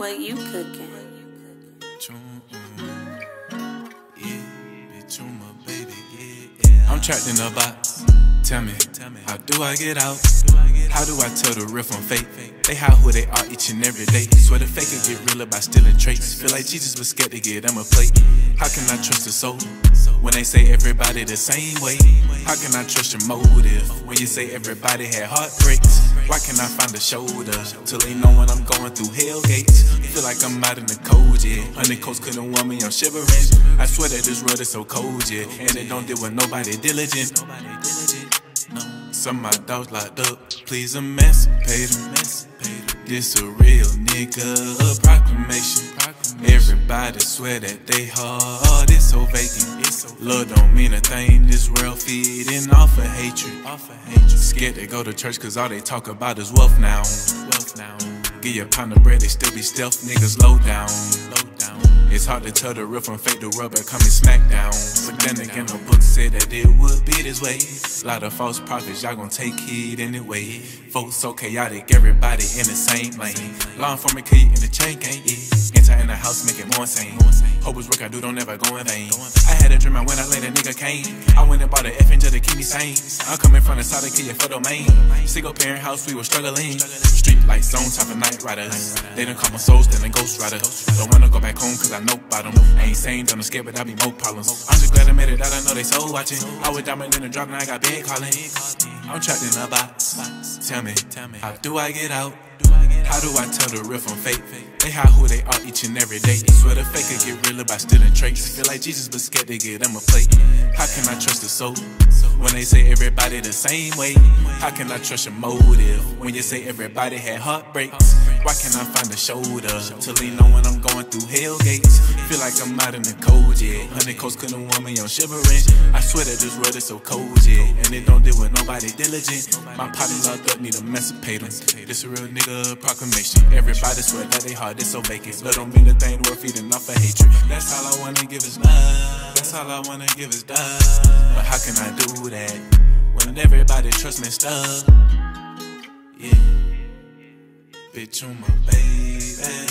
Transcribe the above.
What you cooking? Yeah, Chuma, baby, yeah. I'm trapped in a box. Tell me, how do I get out? How do I tell the real from fake? They hide who they are each and every day. Swear the fake will get realer by stealing traits. Feel like Jesus was scared to get them a plate. How can I trust the soul when they say everybody the same way? How can I trust your motive when you say everybody had heartbreaks? Why can't I find a shoulder till they know when I'm going through hell gates? Feel like I'm out in the cold, yeah. Honeycoats couldn't warm me, I'm shivering. I swear that this world is so cold, yeah. And it don't deal with nobody diligent. Some of my dogs locked up, please emancipate them. This a real nigga, a proclamation. Everybody swear that they hard, it's so vacant. Love don't mean a thing, this world feeding off of hatred. Scared to go to church cause all they talk about is wealth now. Give you a pound of bread, they still be stealth, niggas low down. It's hard to tell the real from fake, the rubber coming smack down. But then again, the book said that it would be this way. Lot of false prophets, y'all gon' take heed anyway. Folks so chaotic, everybody in the same lane. Law enforcement key in the chain gang, enter in the house, make it more insane. Hope is work I do, don't ever go in vain. I had a dream, I went out late, a nigga came. I went and bought an F just to keep me sane. I'm coming from the side of Kia for domain. Single parent house, we were struggling. Street lights on top of night riders. They done call my soul, still a ghost rider. Don't wanna go back home cause I know about them. I ain't saying don't scared, but I be more problems. I'm just glad I made it out, I know they so watching. I was diamond in the drop, now I got big calling. I'm trapped in a box. Tell me, how do I get out? How do I tell the real from fake? They hide who they are each and every day. Swear the fake will get realer by stealing traits. Feel like Jesus but scared to get them a plate. How can I trust the soul when they say everybody the same way? How can I trust your motive when you say everybody had heartbreaks? Why can't I find a shoulder to lean on when I'm going through hell gates? Feel like I'm out in the cold, yeah. Honeycoats couldn't warm me, I'm shivering. I swear that this world is so cold, yeah. And it don't deal with nobody diligent. My partner locked up, need emancipate them. This a real nigga proclamation. Everybody swear that they hard, it's so vacant. Love don't mean a thing, we're feeding off of hatred. That's all I wanna give is love. That's all I wanna give is love. But how can I do that when everybody trusts me stuff? Yeah, bitch, you my baby.